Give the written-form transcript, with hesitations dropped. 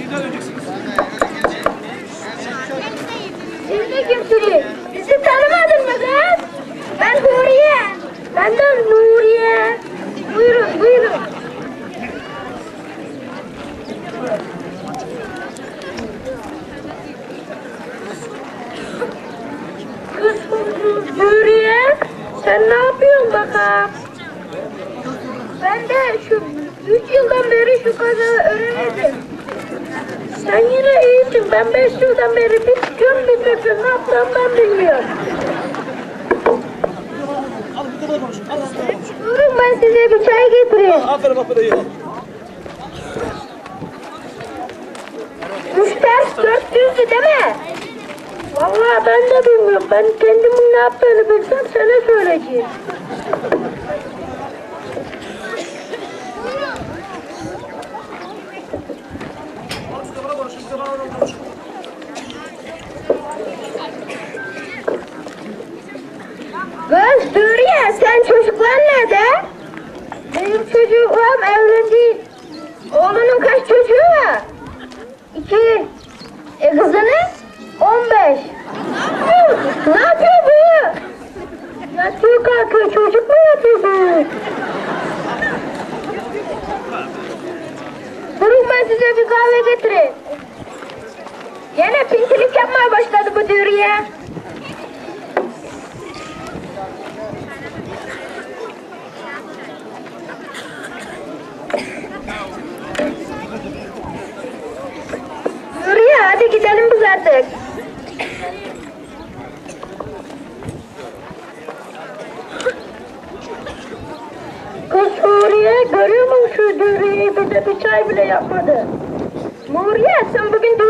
Siz de kimsiniz? Bizi tanımadın mı kız? Ben Huriye. Ben de Nuriye. Buyurun, buyurun. Kız Huriye, sen ne yapıyorsun bakalım? Ben de şu 3 yıldan beri şu kadar öğrendim. Sen yine iyisin. Ben 5 yıldan beri bitirdim. Ne yaptım ben bilmiyorum. Durun ben size bir çay getireyim. Aferin aferin iyi. Müşters 400'dü değil mi? Vallahi ben de bilmiyorum. Ben kendimin ne yaptığını bilsem sana söyleyeceğim. Kız Duriye, sen çocuklar nerede? Benim çocuğum evlendi. Oğlunun kaç çocuğu var? 2. Kızının 15. Ne yapıyor bu? Yatıyor kalkıyor. Çocuk mu yatıyor bu? Durun ben size bir kahve getireyim. Yine pintilik yapmaya başladı bu Duriye. Duriye hadi gidelim biz artık. Kız Huriye görüyor musun şu Duriye'yi bize bir çay bile yapmadı. Huriye sen bugün